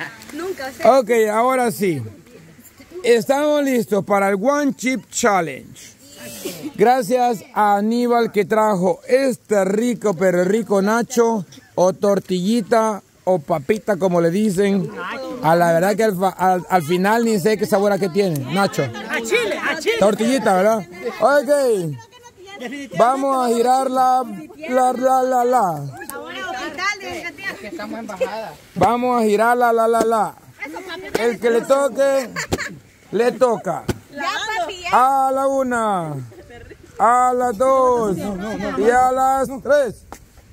Nunca. Ok, ahora sí. Estamos listos para el One Chip Challenge. Gracias a Aníbal que trajo este rico pero rico nacho o tortillita o papita como le dicen. A la verdad que al final ni sé qué sabor que tiene. Nacho. A chile. Tortillita, ¿verdad? Ok. Vamos a girar la. Estamos en bajada. Vamos a girar la. El que le toque, le toca. A la 1, a las 2 y a las 3.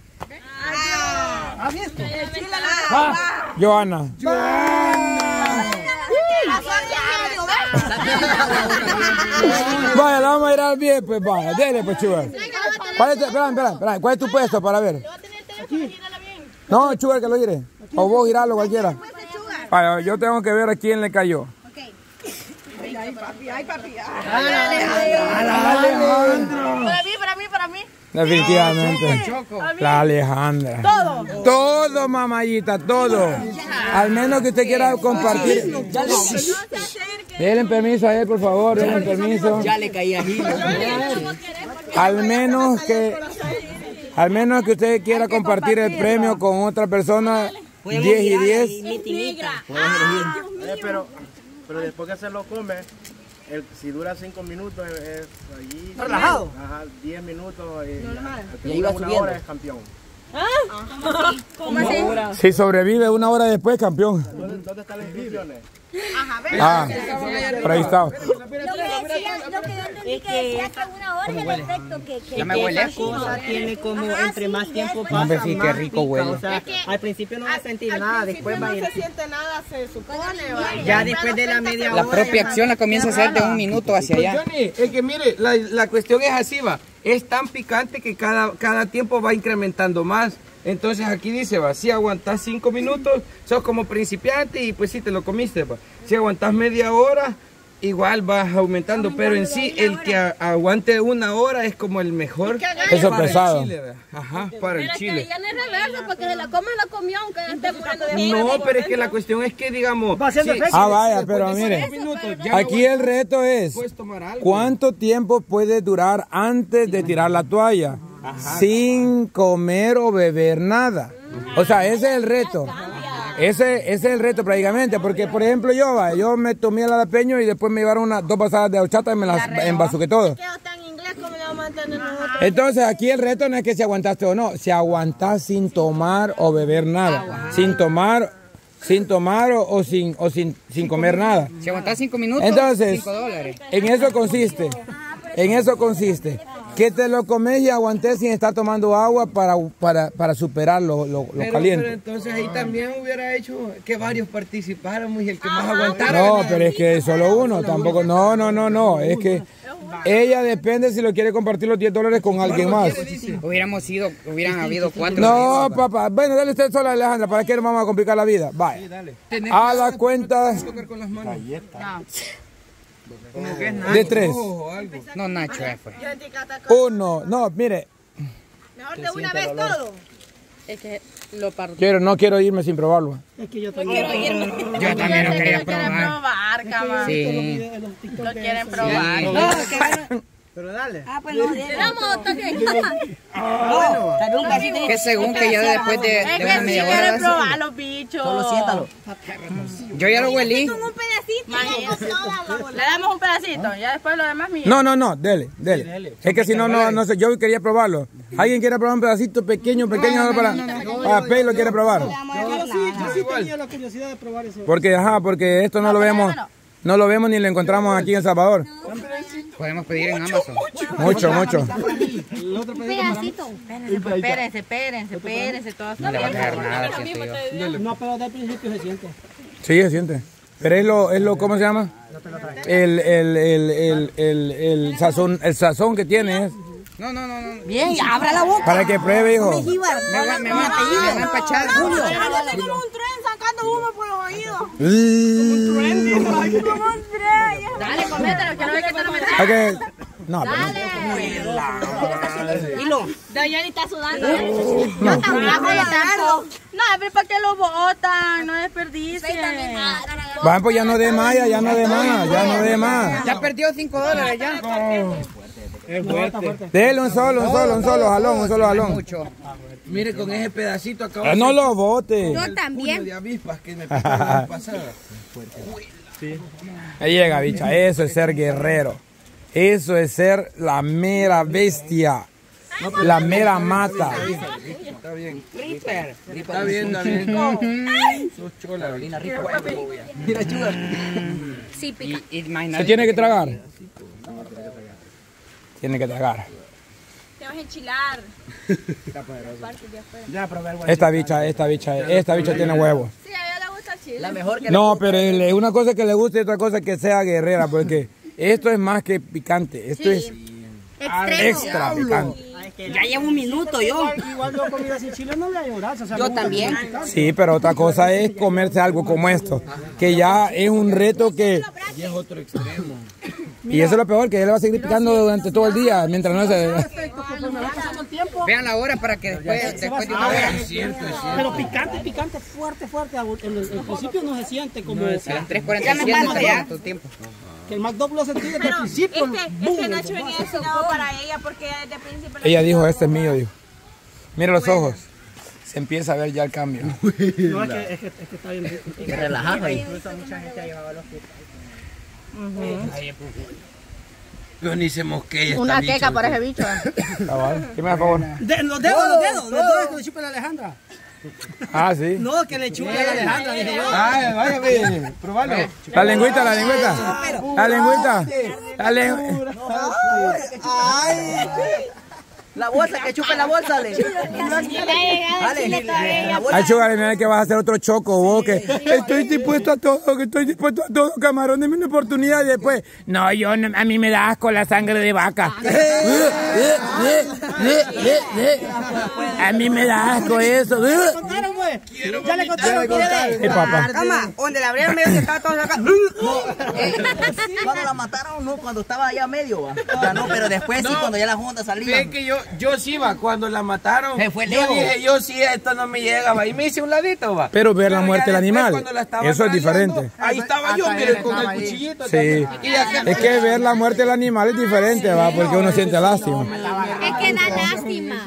Johanna. Vaya, la vamos a girar bien, pues vaya. Dele, pues, Chugar. Espera. ¿Cuál es tu puesto para ver? No, Chugar, que lo gire. O vos girarlo, cualquiera. Vaya, yo tengo que ver a quién le cayó. Ay, papi. Alejandro. Para mí. Definitivamente. La Alejandra. Todo, mamayita, todo. Al menos que usted quiera compartir. Denle permiso a él, por favor, denle permiso. Ya le caí a Gil. Al menos que usted quiera compartir el premio con otra persona, 10 y 10. Pero después que se lo come, si dura 5 minutos es allí. Relajado. Ajá, 10 minutos y iba una hora es campeón. ¿Cómo así? Si sobrevive una hora después, campeón. ¿Dónde están las inscripciones? Por ahí está. Lo que yo entendí que hace una hora y el efecto que Ya me huele. Esa cosa tiene como entre más tiempo pasa, Hombre, sí, qué más rico pica. huele. O sea, al principio no va a sentir nada, después va a ir. se siente nada, se supone. Ya después de la media La hora. propia acción la comienza a hacer de 1 minuto hacia Pues, allá. Johnny, es que mire, la cuestión es así, va. Es tan picante que cada tiempo va incrementando más. Entonces aquí dice, va, si aguantas 5 minutos, sos como principiante y pues sí te lo comiste, va. Si aguantas media hora, igual vas aumentando, pero en sí el que aguante 1 hora es como el mejor. Eso para pesado. el chile, ¿va? Ajá, para el chile. Ya no es reverso porque se la come la comió aunque esté muriendo de hambre. No, pero es que la cuestión es que, digamos... Vaya, pero mire, aquí el reto es, Puedes tomar algo. ¿cuánto tiempo puede durar antes de tirar la toalla? Sin comer o beber nada. O sea, ese es el reto. Ese es el reto prácticamente, porque por ejemplo yo me tomé el jalapeño y después me llevaron 2 pasadas de horchata y me las embasuqué todo. Entonces aquí el reto no es que si aguantaste o no, si aguantas sin tomar o beber nada, sin tomar o sin comer nada. Si aguantas 5 minutos, Entonces, $5. en eso consiste. Que te lo comes y aguantes sin estar tomando agua para superar lo caliente. Pero entonces ahí también hubiera hecho que varios participáramos y el que más aguantara. No, pero es que solo uno, tampoco, no, es que ella depende si lo quiere compartir los $10 con alguien más. Hubieran habido 4. No, papá, bueno, dale usted sola, Alejandra, ¿para qué nos vamos a complicar la vida? Vaya, a la cuenta de 3. No, Nacho, fue. 1, no, mire. Mejor de una vez todo. Es que lo parto. No quiero irme sin probarlo. Es que yo también. Yo también lo quería probar. Sí. Lo quieren probar. Pero dale. Pues no, Que según que ya después de una media hora... quieren probar los bichos. Solo siéntalo. Yo ya lo huelí. Un pedacito. Le damos un pedacito, ya después lo demás mío. No, dele. Es que si no sé, yo quería probarlo. ¿Alguien quiere probar un pedacito pequeño para Pelo quiere probar? Yo sí tenía la curiosidad de probar eso. Porque esto no lo vemos ni lo encontramos aquí en El Salvador. Podemos pedir en Amazon. Mucho. Un pedacito. Espérense. Todos No le va a caer nada, siento yo. No, pero de principio se siente. Sí, se siente. Pero es lo, ¿cómo se llama? El sazón que tiene es. No. Bien, abra la boca. Para que pruebe, hijo. Me va a empachar. Como un tren sacando humo por los oídos. Dale, comételo, que no hay que te lo metas. No, pero no. Doña está sudando. No. Yo también voy a tanto. No, pero ¿para qué lo botan? No desperdicien. Va, pues ya no de más, ya no de más, ya no de más. Ya perdió $5 ya. Es fuerte. Dele un solo jalón. Mire, con ese pedacito acá. No lo bote. Yo también. De avispas que me picaron la pasada. Ahí llega, bicha. Eso es ser guerrero. Eso es ser la mera bestia. La mera mata. Está bien. Está bien. Sos chola. Mira, chuda. Sí, pica. ¿Se tiene que tragar? Tiene que tragar. Te vas a enchilar. Ya, probé algo. Esta bicha tiene huevos. Sí, a ella le gusta el chile. La mejor que No, pero es una cosa que le guste y otra cosa que sea guerrera, porque esto es más que picante. Esto es extra picante. Ya llevo un minuto yo. Igual yo comida sin chile no voy a llorar. O sea, Yo también. Sí, pero otra cosa es comerse algo como esto, que ya es un reto que... Y es otro extremo. Y eso es lo peor, que él va a seguir picando durante todo el día, mientras no se... Vean la hora para que después de una hora. Es cierto. Pero picante, fuerte. En el principio no se siente como A las 3:47 ya tu tiempo. que el McDonald's lo sentí desde el Es principio. que Nacho venía enseñado para ella porque desde el principio... Ella dijo, este es mío, dijo. Mira los ojos. Se empieza a ver ya el cambio. No, es que está bien. Te relajas ahí. Pero ni se mosquea. Una queca para ese bicho. Cabal. ¿Qué me da favor? Los dedos que le chupe a la Alejandra. Ah, sí. No, que le chupe a la Alejandra, dije yo. Ay, vaya, ve, probalo. La lengüita. La bolsa, que chupe la bolsa, le. Ay, Chugar, mira que vas a hacer otro choco, vos, que estoy dispuesto a todo, camarón, dame una oportunidad y después, no, a mí me da asco la sangre de vaca. A mí me da asco eso. Ya le contaron ustedes. Papá. Cama, donde la abrieron medio que estaba todo acá. Cuando la mataron, no, cuando estaba allá medio, va. O sea, no, pero después sí, cuando ya la junta salía. Ve que yo sí, va, cuando la mataron, Se fue yo lejos. dije, yo sí, esto no me llega, va, y me hice un ladito, va. Pero ver la muerte ya del después, animal, cuando la estaban eso es rayando, diferente. Ahí estaba yo, mire, con el cuchillito. Sí, Y acá- es que ver la muerte del animal es diferente, va, porque uno siente lástima. Es que da lástima.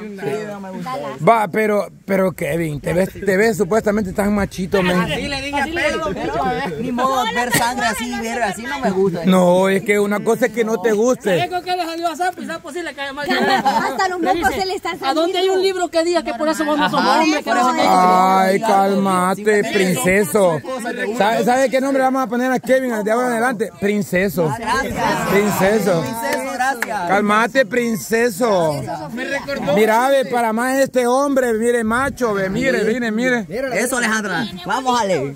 Va, pero Kevin, te ves supuestamente tan machito, men. Así le dije a Pedro, ni modo ver sangre así, ver así no me gusta. No, es que una cosa es que no te guste. ¿Con qué le salió a Sapo? Y Sapo sí le cae mal. Hasta los mocos dice, se le están ¿a saliendo. dónde hay un libro que diga que por eso vos no somos hombres? Que no sé qué? Ay, cálmate, princeso. ¿Sabe qué nombre vamos a poner a Kevin de ahora en adelante? Princeso. Princeso. Gracias. Cálmate, princeso. Mira, ve, para más este hombre, mire, macho, ve, mire. Eso, Alejandra. Vamos a leer.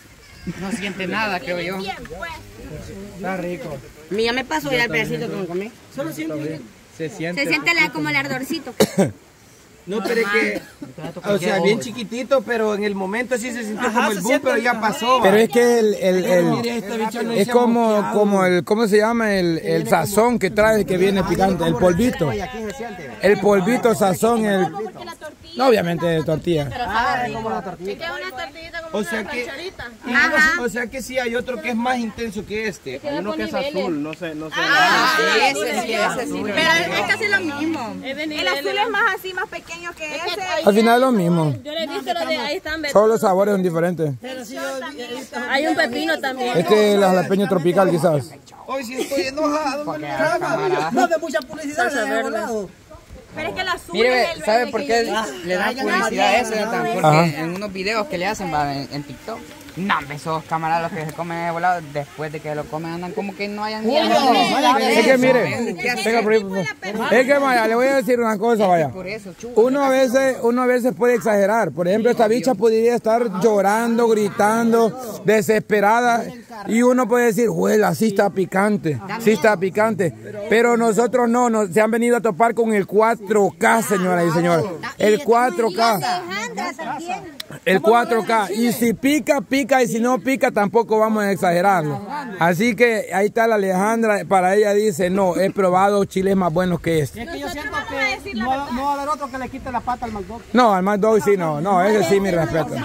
No siente nada, creo yo. Está rico. Mía me pasó ya el pedacito que me comí. Se siente. Se siente como el ardorcito. No, pero es que, o sea, bien chiquitito, pero en el momento sí se sintió como el boom, pero ya pasó. va. Pero es que Mire, este bicho no es se ha como mosqueado. el, ¿cómo se llama? El sazón que trae que viene picante, el polvito. El polvito, sazón, no, obviamente de tortilla. Es una tortillita como O sea una que- rancherita. O sea que sí, hay otro que es más intenso que este. Hay uno que es azul, no sé. Ese sí. Pero es casi lo mismo. El azul es más así, más pequeño que ese. Al final es lo mismo. Yo le he visto lo de ahí están. Solo los sabores son diferentes. Hay un pepino también. Este es la jalapeño tropical quizás. Hoy sí estoy enojado. No de mucha publicidad, se ha volado. Pero es que el azul Mire, es el ¿sabe verde por que qué yo dije. le dan publicidad a ese? Porque Ajá. en unos videos que le hacen va, en TikTok. No, esos camaradas los que se comen de volado, después de que lo comen andan como que no hayan día. Es que mire, venga por ahí, por favor. Es que vaya, le voy a decir una cosa, vaya. Por eso, Uno a veces puede exagerar. Por ejemplo, esta bicha podría estar llorando, gritando, desesperada. Y uno puede decir, huela, sí está picante, sí está picante. Pero nosotros no, se han venido a topar con el 4K, señoras y señores. El 4K. Alejandra también. El 4K. Y si pica, pica. Y si no pica, tampoco vamos a exagerarlo. Así que ahí está la Alejandra. Para ella dice, no, he probado chiles más buenos que este. Es que yo siento que no va a haber otro que le quite la pata al McDog. No, al McDog sí, no. No, ese sí, mi respeto. Sí,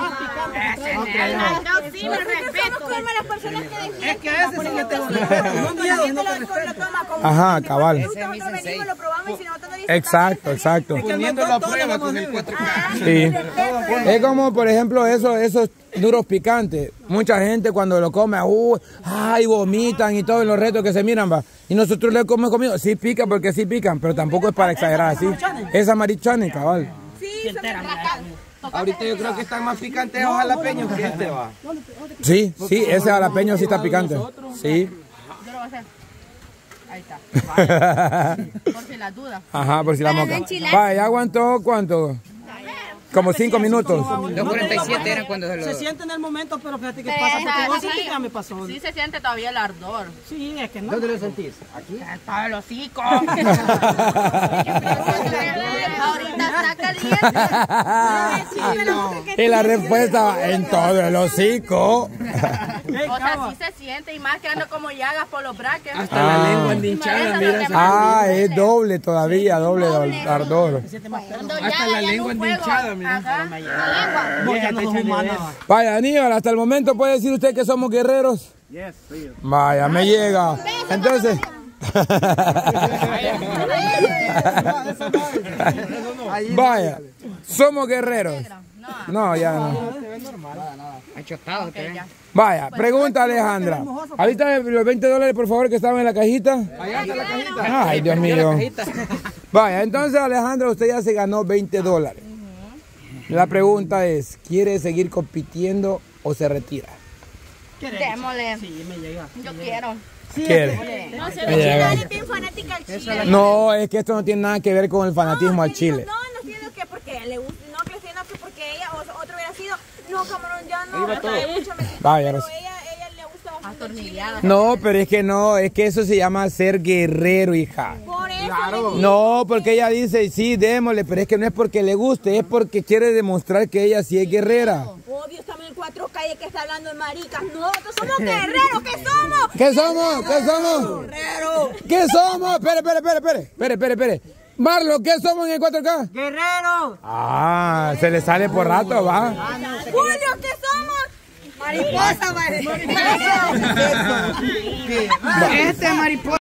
me respeto. Es que ese sí que te Ajá, cabal. Exacto, exacto. Poniendo la prueba con el 4K. Sí. Es como, por ejemplo, esos duros picantes. Mucha gente cuando lo come, ay, vomitan y todos los retos que se miran, va. Y nosotros le hemos comido, sí pica porque sí pican, pero tampoco es para exagerar así. Esa marichana, cabal. Sí, Ahorita yo creo que están más picantes los jalapeños que este va. Sí, sí, ese jalapeño sí está picante. Sí. Yo lo voy a hacer. Ahí está. Por si las dudas. Ajá, por si la moca. Va, ¿ya aguantó cuánto? Como 5 minutos. 2:47 era cuando se lo... Se siente en el momento, pero fíjate que pasa, porque vos sí ya me pasó. Sí se siente todavía el ardor. Sí, es que no. ¿Dónde lo sentís? ¿Aquí? Para el hocico. Ahorita está caliente. Y la respuesta va en todo el hocico. O sea, sí se siente y más que ando como llagas por los brackets. Hasta la lengua hinchada, mira. Ah, es doble todavía, doble ardor. Hasta la lengua hinchada, mira. Vaya, Aníbal, hasta el momento puede decir usted que somos guerreros. Yes, sí. Vaya, me llega. Entonces. Vaya, somos guerreros. No, ya no. Vaya, pregunta Alejandra. Ahorita los $20 por favor que estaban en la cajita. Allá está la cajita. Ay, Dios mío. Vaya, entonces Alejandra, usted ya se ganó $20. La pregunta es, ¿quiere seguir compitiendo o se retira? Démosle. Sí, me llega. Yo quiero. ¿Quiere? No sé, mi chica es bien fanática al chile. No, es que esto no tiene nada que ver con el fanatismo al chile. No siento que porque le gusta, no que siento que porque ella o otro hubiera sido, no, camarón, ya no, hay mucha mentira, Vaya, pero ahora sí. ella le gusta bastante el chile. No, pero es que no, es que eso se llama ser guerrero, hija. Por eso No, porque ella dice, sí, démosle, pero es que no es porque le guste, es porque quiere demostrar que ella sí es guerrera. obvio, estamos en 4 calles que está hablando de maricas. Nosotros somos guerreros, ¿qué somos? ¿Qué somos? ¿Qué somos? Guerreros. ¿Qué somos? Espere. Marlo, ¿qué somos en el 4K? ¡Guerrero! Ah, se le sale por rato, va. Julio, ¿qué somos? Mariposa, mariposa. Este mariposa.